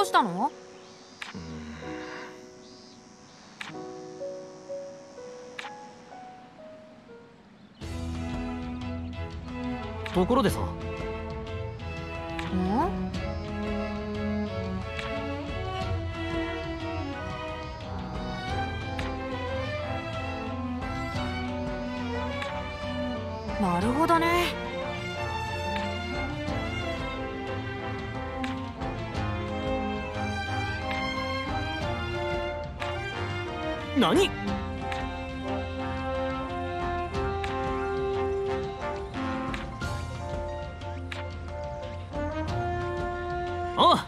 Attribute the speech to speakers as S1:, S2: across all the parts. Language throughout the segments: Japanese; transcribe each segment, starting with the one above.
S1: うしたの？
S2: ところでさ。
S1: なるほどね。
S2: 何？あ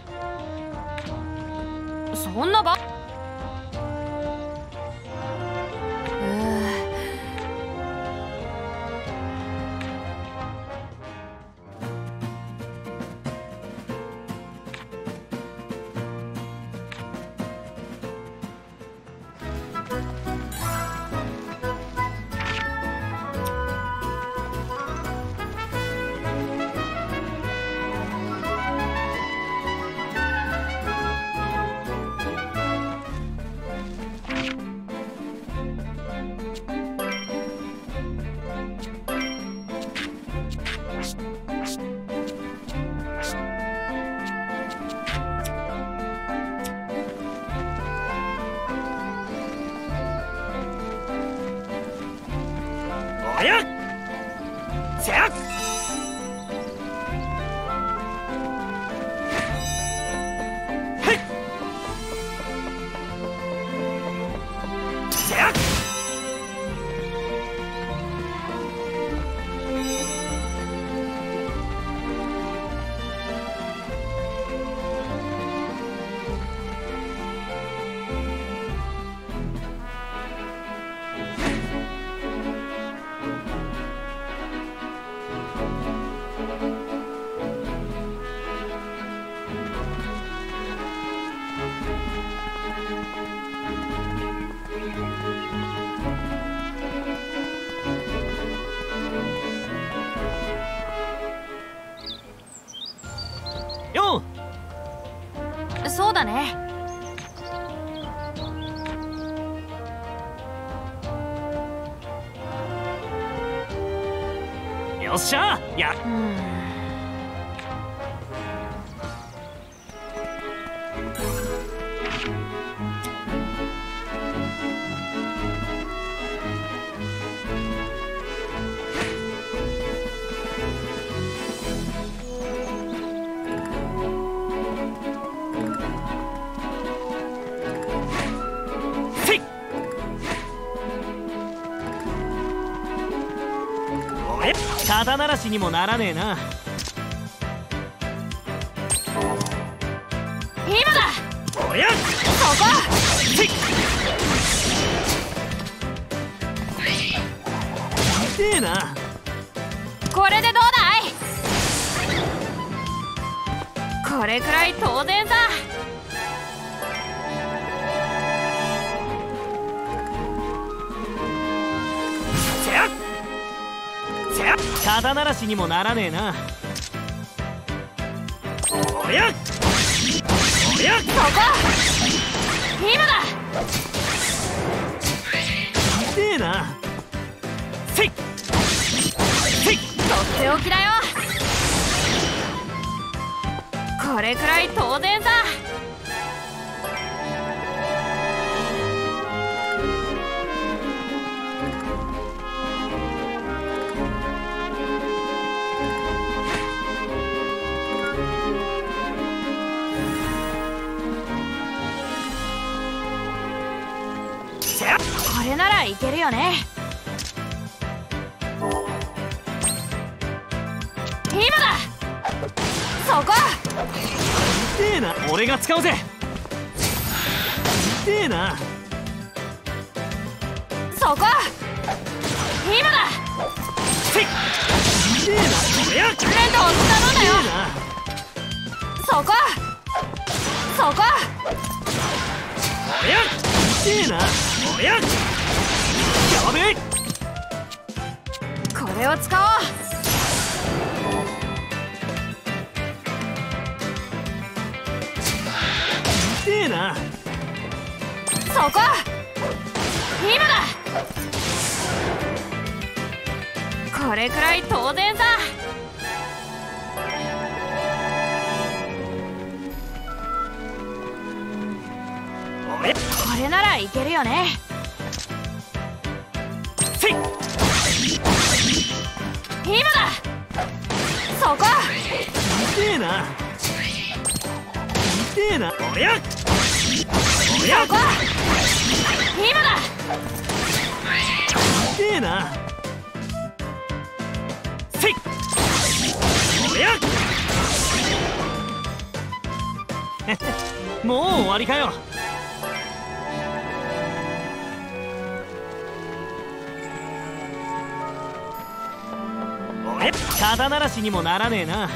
S2: あ、
S1: そんなば。
S2: おやっせやっへっせやっよ
S1: うん、そうだね。
S2: よっしゃやっせいおや肩慣らしにもならねえな。
S1: 今だ。
S2: おや
S1: そこ。
S2: せい痛えな。
S1: これでどうだい？これくらい当然さ。
S2: せやっせやっ肩慣らしにもならねえな。おやおや
S1: そこ。今だ。
S2: 痛えな。せいせい
S1: とっておきだよ。これくらい当然さ。
S2: せやっ
S1: これならいけるよね。今だ。そこ。
S2: 痛えな。俺が使うぜ。痛えな。
S1: そこ。今だ。
S2: せい痛えな。おや
S1: レントを頼んだよ。そこ。そこ。
S2: おや痛えな。おややべえ。
S1: これを使おう。
S2: えな。
S1: そこ、今だ。これくらい当然さ。
S2: 俺
S1: これならいけるよね。
S2: せい
S1: 今だ。そこ、
S2: 痛えな。痛えな。おやおや
S1: そこ、今だ。
S2: 痛えな。せいおやもう終わりかよ。俺肩慣らしにもならねえな。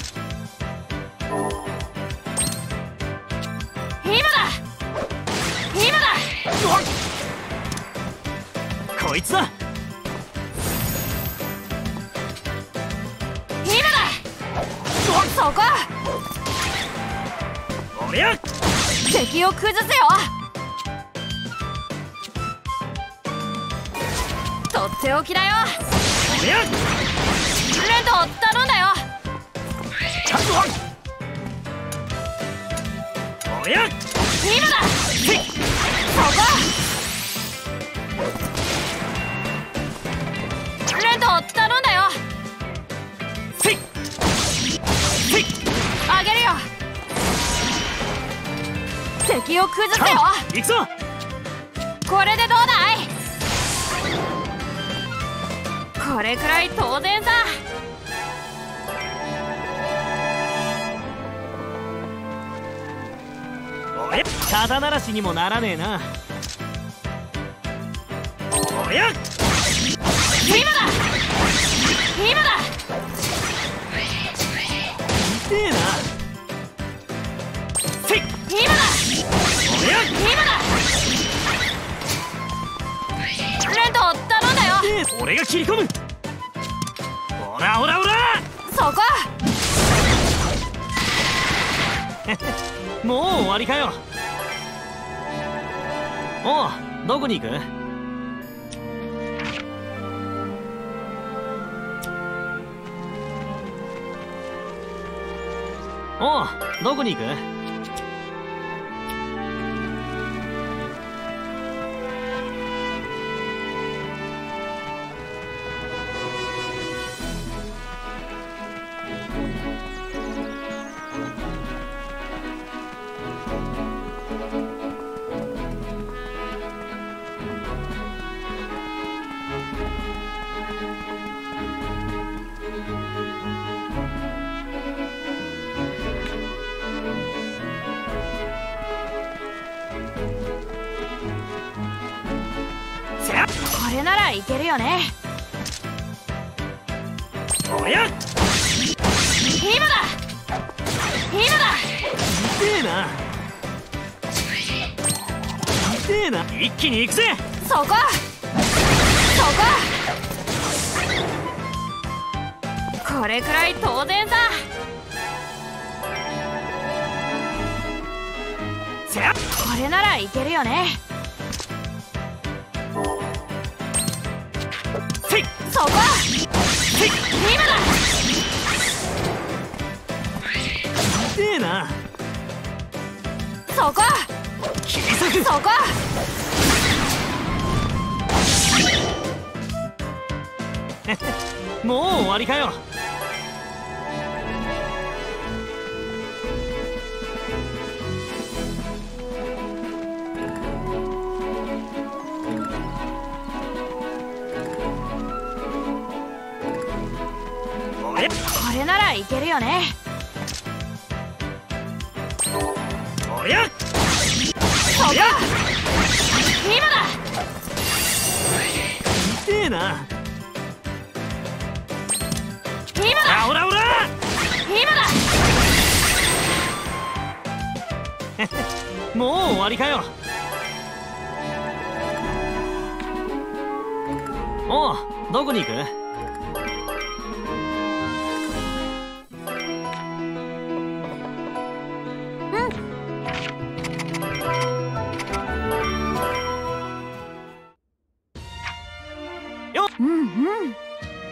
S1: 今だ。今だ。
S2: こいつだ。
S1: 今だ。そこ、
S2: おや
S1: 敵を崩すよ。とっておきだよ。
S2: おや
S1: レント頼んだよ。
S2: おや
S1: 今だ。
S2: せい
S1: そこ、レント頼んだよ。
S2: せいせい
S1: あげるよ。敵を崩すよ。
S2: 行くぞ。
S1: これでどうだい。これくらい当然さ。
S2: おや肩慣らしにもならねえな。おや
S1: 今だ。今だ。
S2: 痛えな。せい
S1: 今だ。
S2: おや
S1: 今だ。レント頼んだよ。
S2: 痛え俺が切り込む。おらおらおら
S1: そこ、
S2: もう終わりかよ。おうどこに行く。おうどこに行く。
S1: これならいけるよね。
S2: おや
S1: 今だ。今だ。
S2: 痛えな。痛えな。一気に行くぜ。
S1: そこ、そこ、これくらい当然さ。
S2: せや
S1: これならいけるよね。
S2: せい
S1: そこ、
S2: せい
S1: 今だ。
S2: 痛えな。
S1: そこ、
S2: 切り裂く。
S1: そこ、
S2: もう終わりかよ。俺
S1: これならいけるよね。
S2: おや
S1: そこ、
S2: おや
S1: 今だ。
S2: 痛えな。
S1: 今だ。
S2: おらおら
S1: 今だ。
S2: もう終わりかよ。おうどこに行く。
S1: うんうん。ね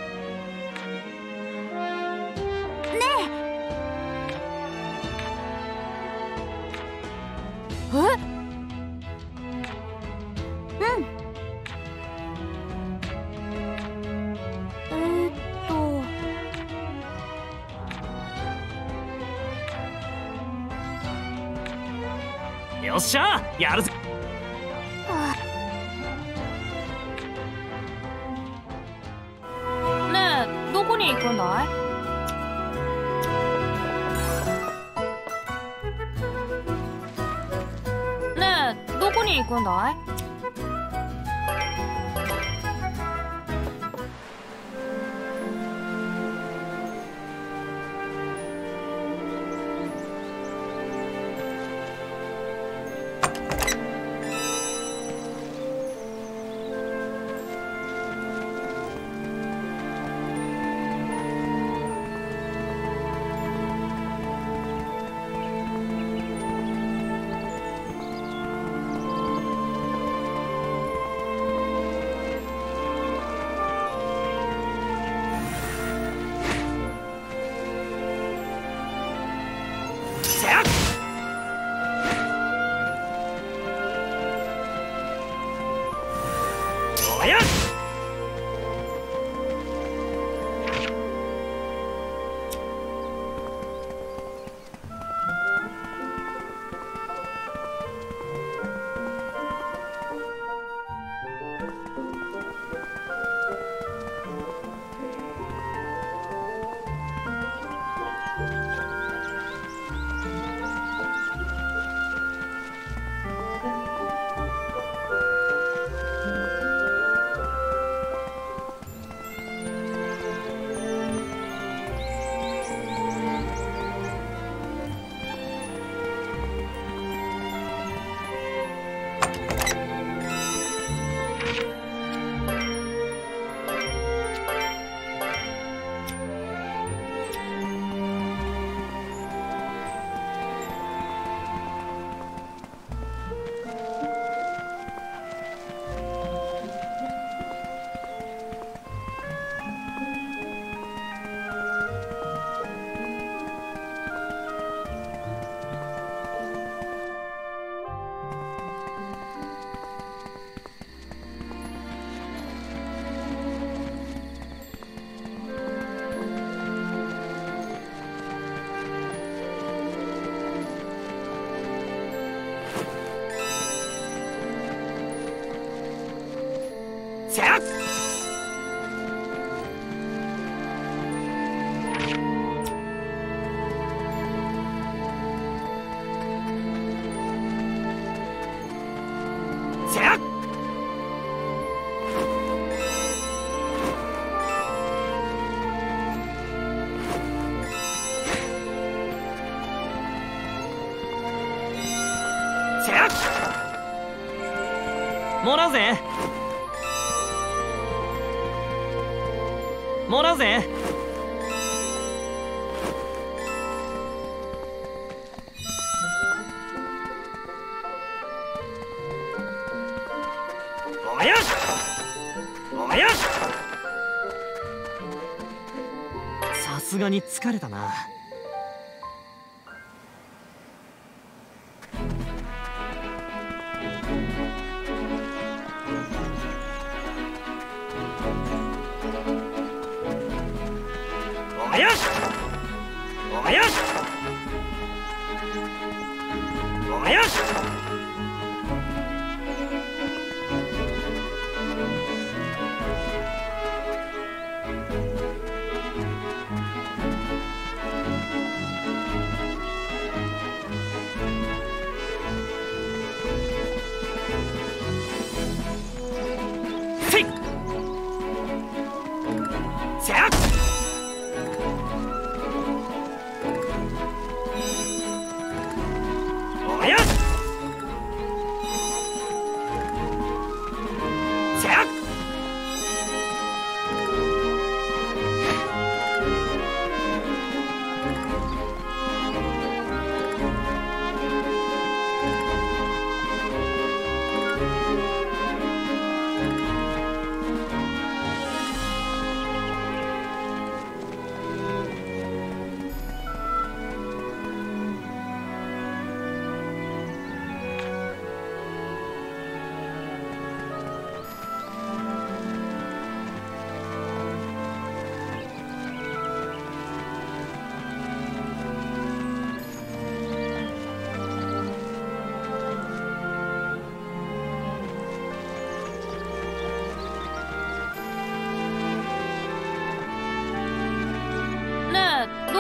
S1: え。うん。
S2: よっしゃやるぜ。
S1: ねえ、どこに行くんだい？ねえ、どこに行くんだい？
S2: もらうぜ。もらうぜ。おやおや。さすがに疲れたな。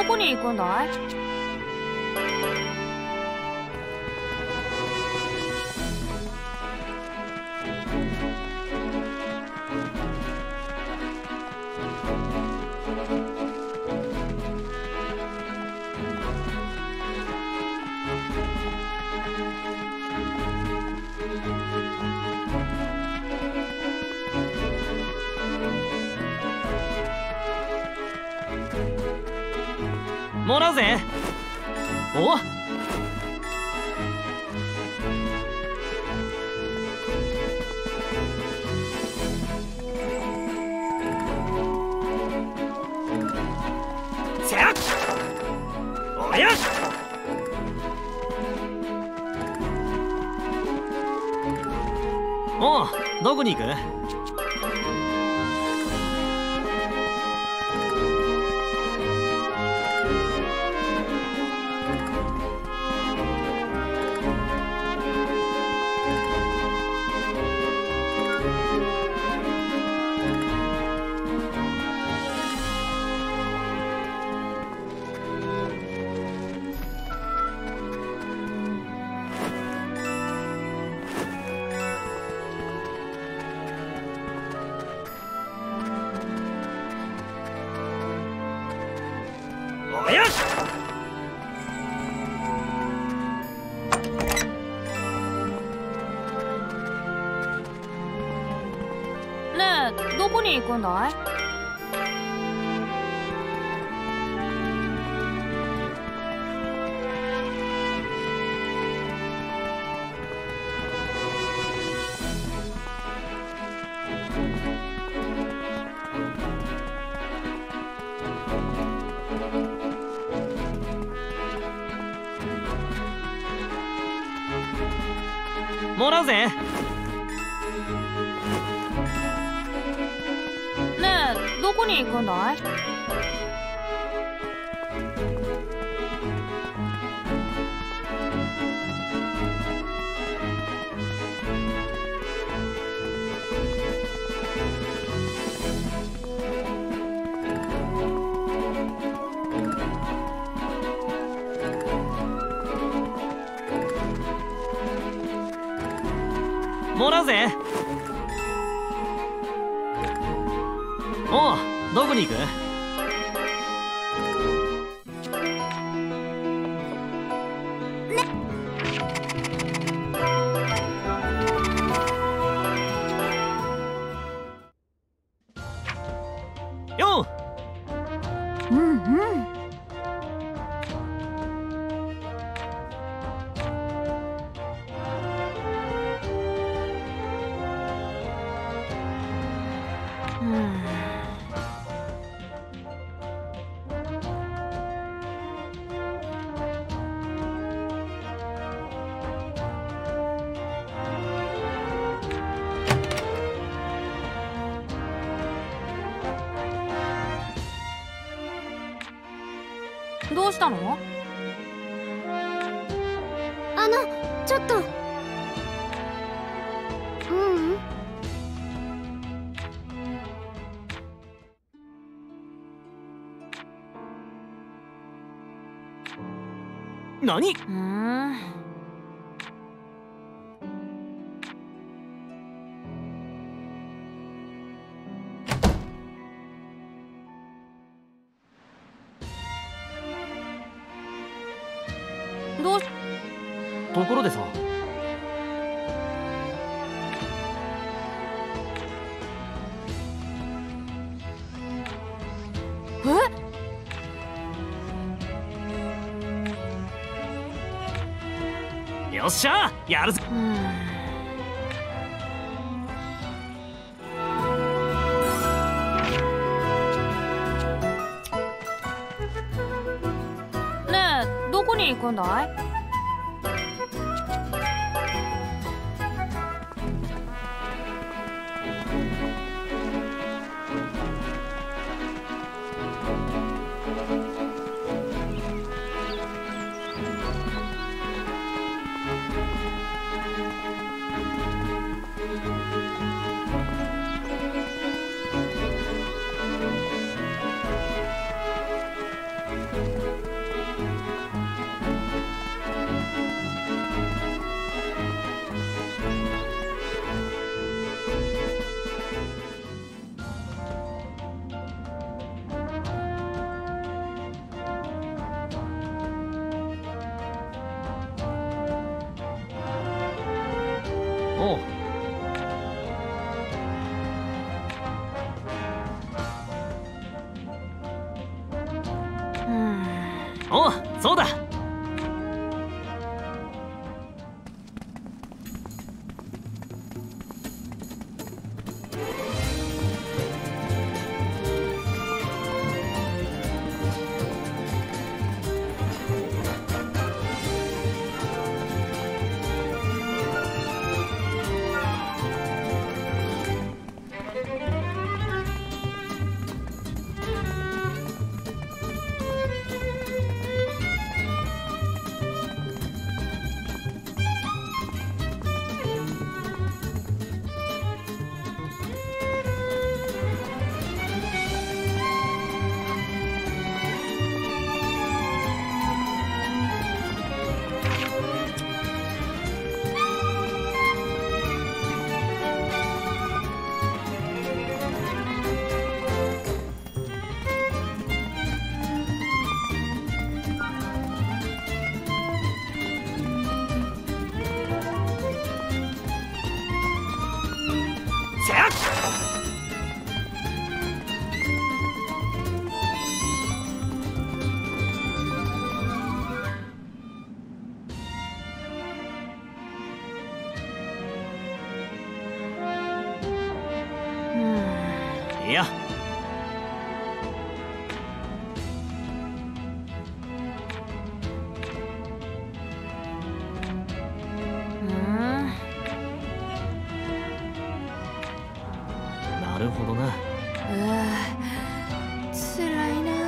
S1: どこに行くんだい？
S2: もらうぜ。おっ、せやっ、おやっ、おう、どこに行く？おやっ、
S1: ねえ、どこに行くんだい？
S2: もらうぜ。
S1: ねえ、どこに行くんだい？
S2: もらうぜ。おう、どこに行く？よう。
S1: うんうん。どうしたの？
S3: ちょっと。ううん。
S2: 何？
S1: どうし…
S2: ところでさ、よっしゃ、やるぜ。
S1: ねえ、どこに行くんだい？
S2: おう。おう、そうだ。いや、なるほどな。
S1: つらいな。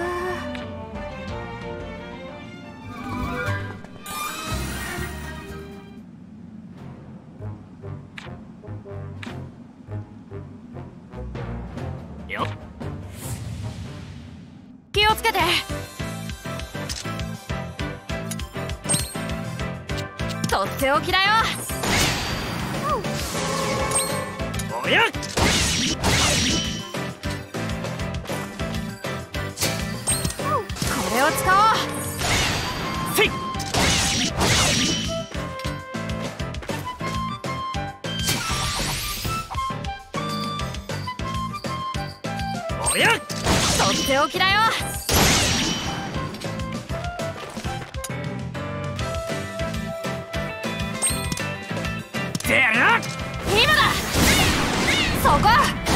S2: よっ、
S1: 気をつけて。とっておきだよ。
S2: おやっ、
S1: これを使おう。
S2: せい。おやっ、
S1: とっておきだよ。
S2: てやが
S1: 今だ。そこ。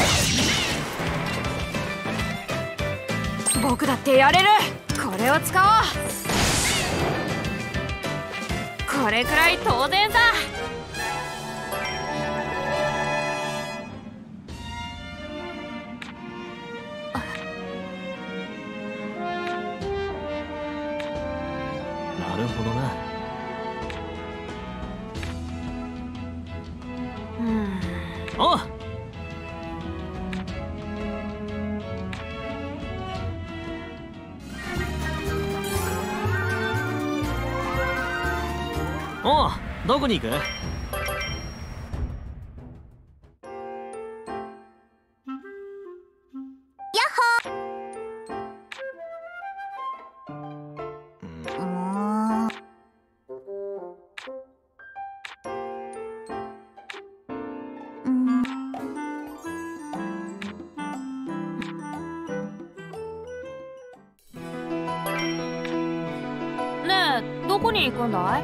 S1: 僕だってやれる。これを使おう。これくらい当然さ。
S2: なるほどな。おう。おう、どこに行く？
S1: ねえ、どこに行くんだい？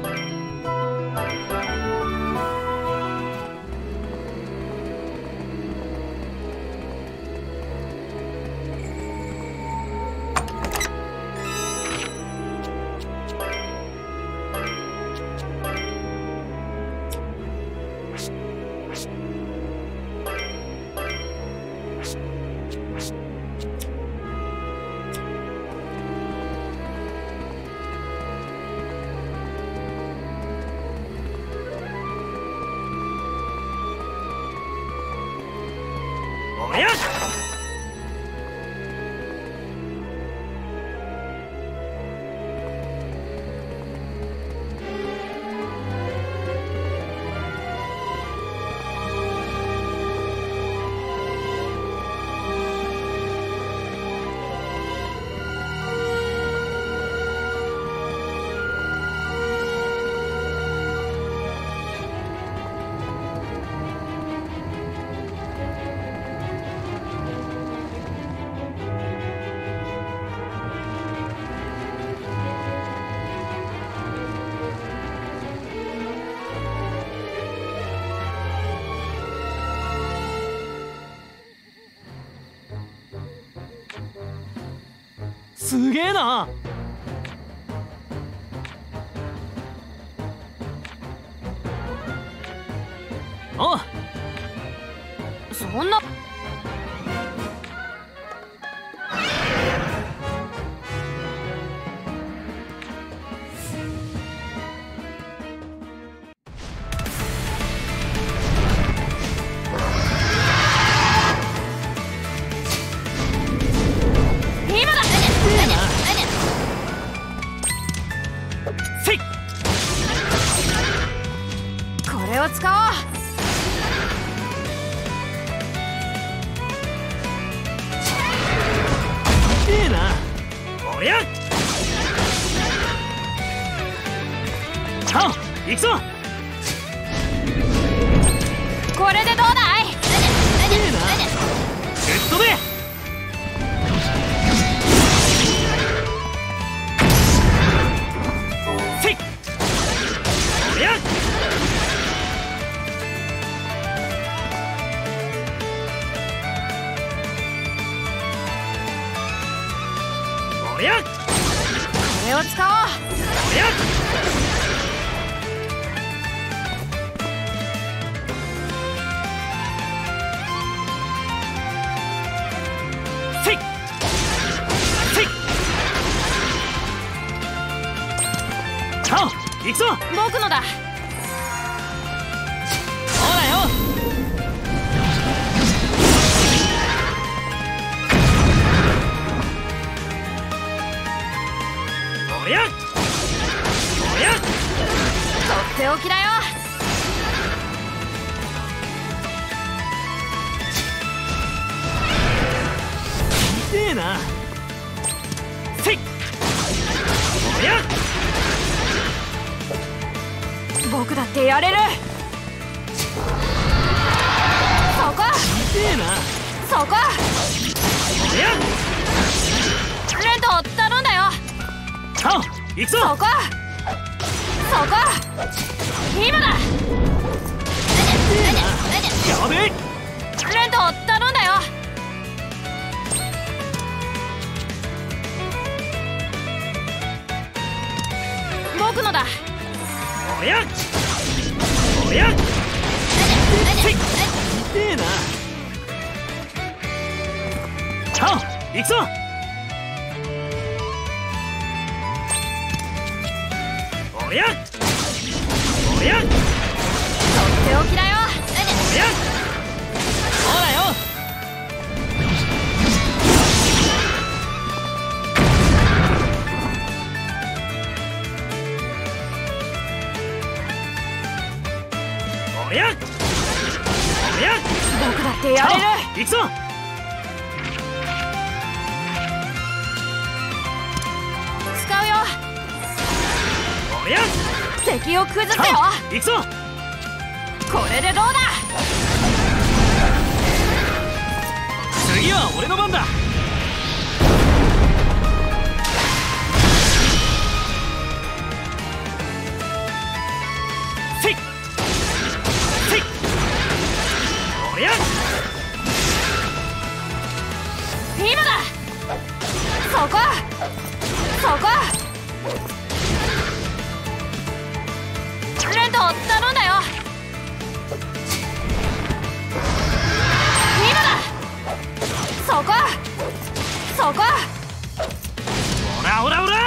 S2: おやっ、 すげえな。おう、
S1: そんな。これを使おう。
S2: いいな。おりゃ。さあ行くぞ。
S1: これでどうだい。
S2: いいな。ぶっ飛べ。せい。おりゃ。おりゃ。
S1: これを使おう。
S2: おりゃ。せい。せい。さあ行くぞ。
S1: 僕のだ。
S2: ほらよ。おりゃ。おりゃ。
S1: とっておきだよ。
S2: 痛えな。せい。おりゃ。
S1: 僕だってやれる。そこ。
S2: 痛えな。
S1: そこ。
S2: おりゃ。
S1: レント頼んだよ。
S2: さあ行くぞ。
S1: そこ。そこ。今だ。
S2: やべえ。
S1: レント頼んだよ。僕のだ。
S2: おりゃ。おりゃ。せい。痛えな。さあ行くぞ。おりゃ。おりゃ。
S1: とっておきだよ。
S2: おりゃ。ほらよ。おりゃ。おりゃ。
S1: 僕だってやれる。
S2: 行くぞ。
S1: 使うよ。
S2: おりゃ。
S1: 敵を崩せよ。
S2: 行くぞ。
S1: これでどうだ。
S2: 次は俺の番だ。せい。せい。おりゃ。
S1: 今だ。そこ。そこ。レント頼んだよ。今だ。そこ。そこ。
S2: おらおらおら。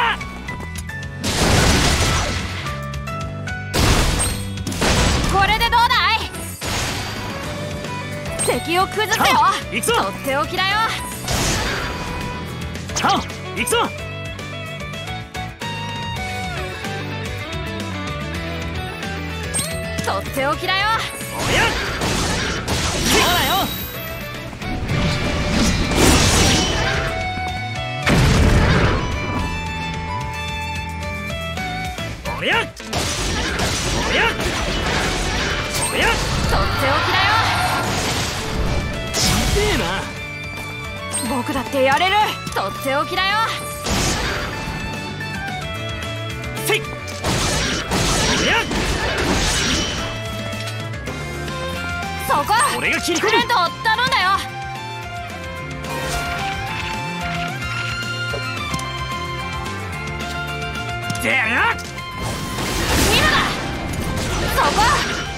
S1: これでどうだい。敵を崩せよ。
S2: さあ行くぞ。
S1: とっておきだよ。
S2: さあ行くぞ。
S1: とっておきだよ。
S2: おりゃ。ほらよ。おりゃ。おりゃ。おりゃ。
S1: とっておきだよ。
S2: 痛えな。
S1: 僕だってやれる。とっておきだよ。
S2: せい。おりゃ。
S1: そこ。
S2: 俺が切り込む。
S1: レント頼んだよ。
S2: ぜや
S1: 今だ。そこ。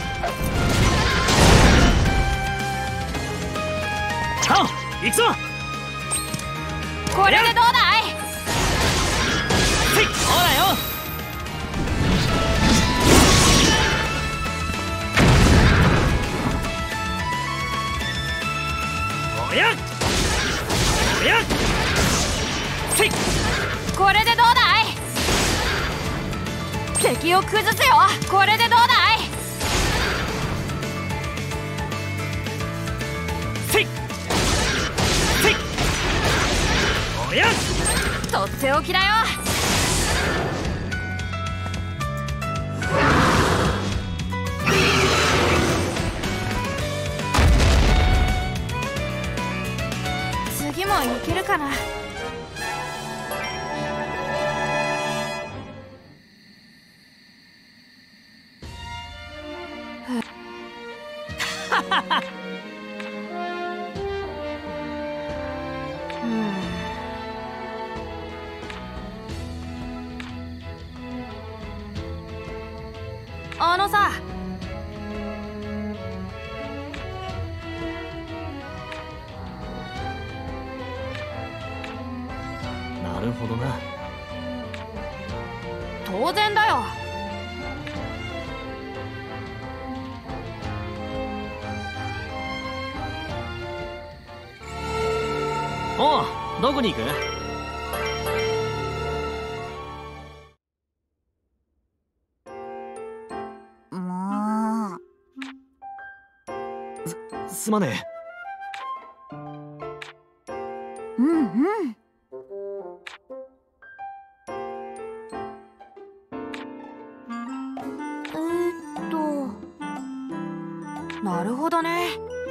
S2: さあ行くぞ。
S1: これでどうだい。
S2: せいほらよ。おやおやせい
S1: これでどうだい。敵を崩すよ。これでどうだい。
S2: せいせいおや
S1: とっておきだよ。次もいけるかな。あのさ、
S2: なるほどな。
S1: 当然だよ。
S2: おう、どこに行く？
S3: もう。
S2: すまね
S3: うんうん。
S1: なるほどね。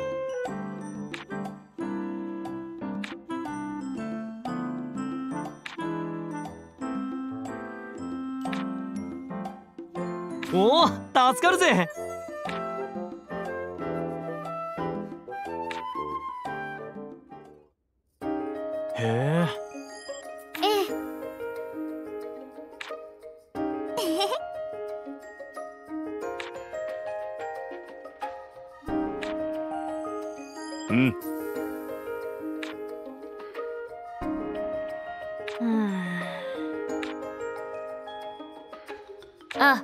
S2: おお、助かるぜ。へえ。うん。
S1: あ。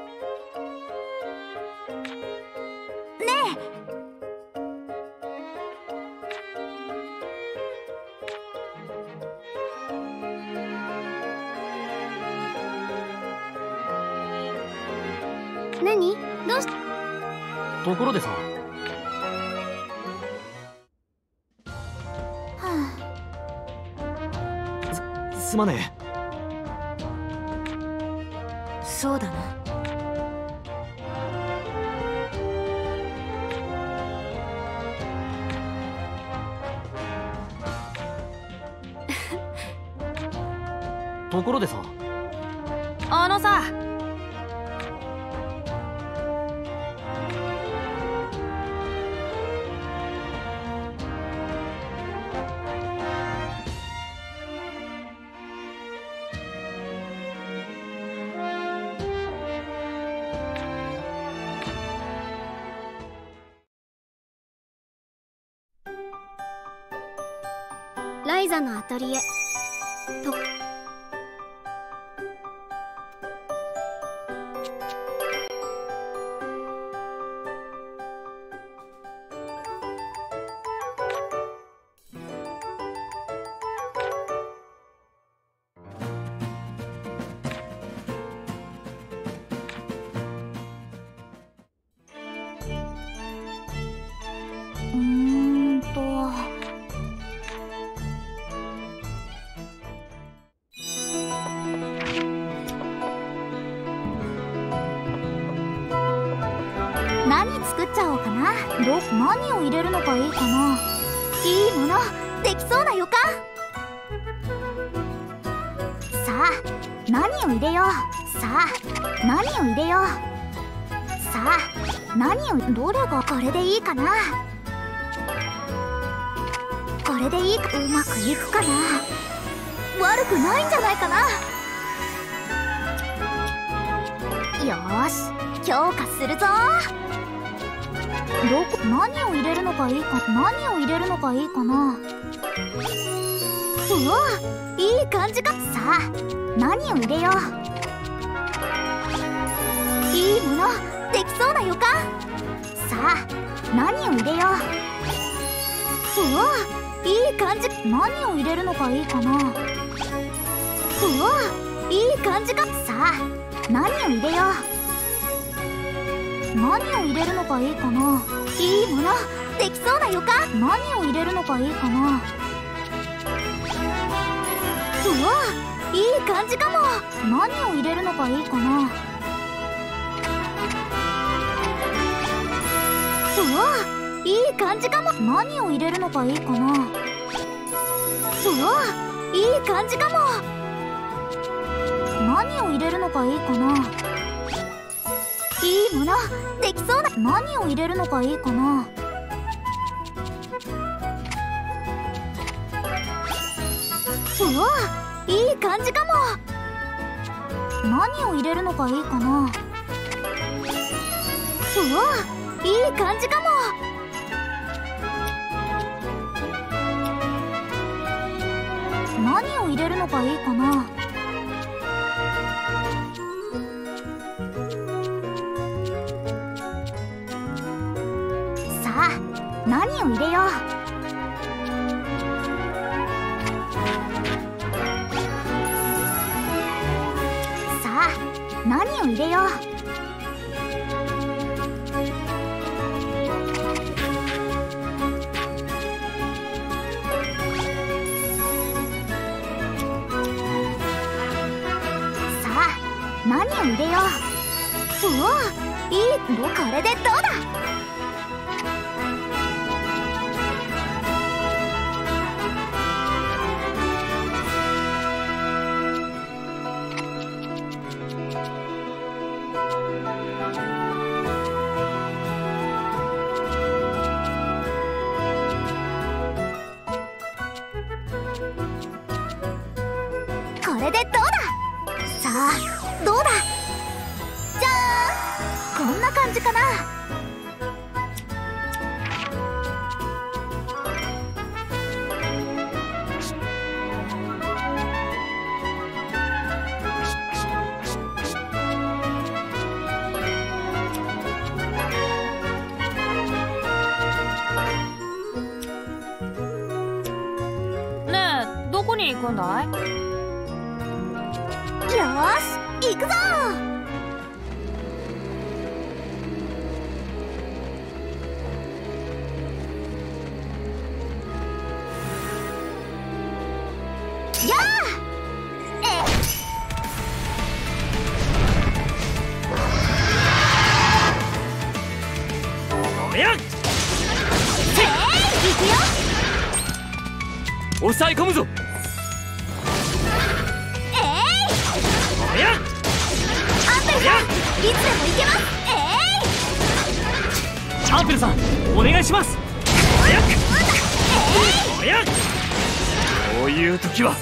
S3: 何？どうし？
S2: ところでさ。すまね
S1: え。そうだな。
S2: ところでさ。
S1: あのさ。
S3: ライザのアトリエと。何作っちゃおうかな。何を入れるのがいいかな。いいものできそうな予感。さあ何を入れよう。さあ何を入れよう。さあ何を、どれがこれでいいかな。これでいいか。うまくいくかな。悪くないんじゃないかな。 よーし強化するぞ。何を入れるのがいいかな。うわいい感じか。さあ何を入れよう。いいものできそうな予感。さあ何を入れよう。うわいい感じ。何を入れるのがいいかな。うわいい感じか。さあ何を入れよう。何を入れるのがいいかな。いいものできそうな予感。何を入れるのがいいかな。うわいい感じかも。何を入れるのがいいかな。うわいい感じかも。何を入れるのがいいかな。うわいい感じかも。何を入れるのがいいかな。いいものできそうな。何を入れるのがいいかな。うわいい感じかも。何を入れるのがいいかな。うわいい感じかも。何を入れるのがいいかな。さあ何を入れよう。さあ何を入れよう。何を入れよう。うわいい。これでどうだ。これでどうだ。さあどうだ。じゃーんこんな感じかな。
S1: ねえどこに行くんだい。
S3: よーし行くぞ。やあ
S2: おやっ
S3: 行くよ。
S2: 抑え込むぞ。おやっ
S3: アンペルさんいつでも行けます。
S2: アンペルさんお願いします。おやっおやっこういう時はほ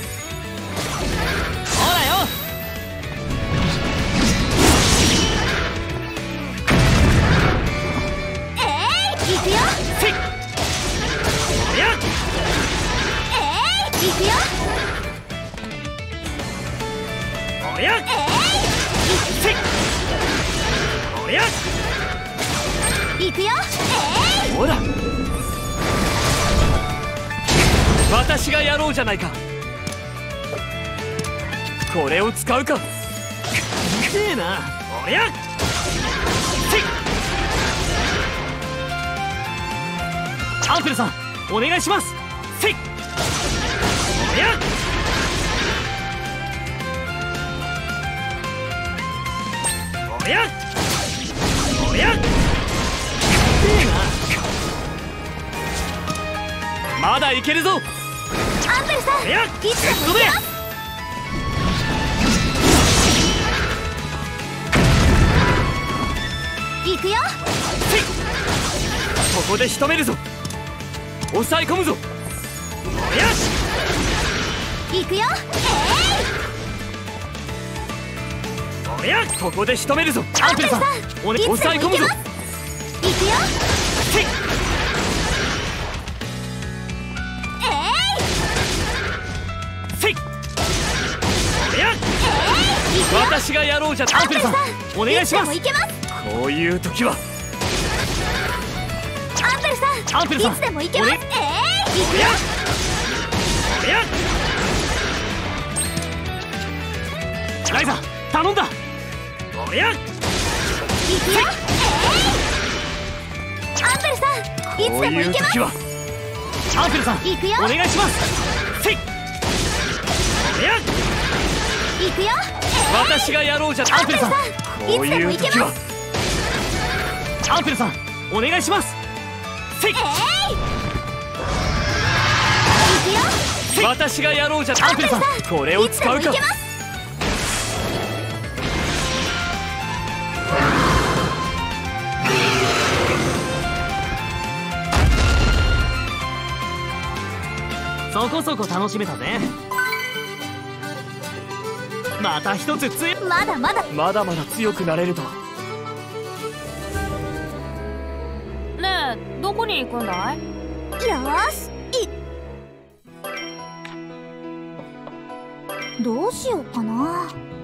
S2: らよ。
S3: 行くよ。
S2: せいおやっ
S3: 行くよ。
S2: おやっせいおやっ
S3: 行くよ。
S2: ほら私がやろうじゃないか。これを使うか。くせえな。おやっせいアンペルさんお願いします。せいおやっおやっおやっまだいけるぞ。
S3: アンペルさん
S2: おやっ
S3: いつでも行けます。行くよ。
S2: せいここで仕留めるぞ。抑え込むぞ。おやし
S3: 行くよ。
S2: おや、ここで仕留めるぞ。アンペルさん、抑え込むぞ。
S3: 行くよ。
S2: せい。せい。おや、私がやろうじゃ。アンペルさん、お願いします。こういう時は
S3: アンペルさん、
S2: アンペルさん、
S3: いつでも行けます。行くよ。
S2: おや、ライザ頼んだ。おや、
S3: 行くよ。アンペルさん、いつでも行けます。
S2: アンペルさん、
S3: 行くよ。
S2: お願いします。せい。おや、
S3: 行くよ。
S2: 私がやろうじゃ。アンペルさん、こういう時はアンペルさん、お願いします。せい。
S3: 行くよ。
S2: 私がやろうじゃ。アンペルさん、これを使うか。そこそこ楽しめたぜ。また一つ強い。
S3: まだまだ。
S2: まだまだ強くなれると。
S1: ねえ、どこに行くんだい？
S3: よーし。どうしようかな。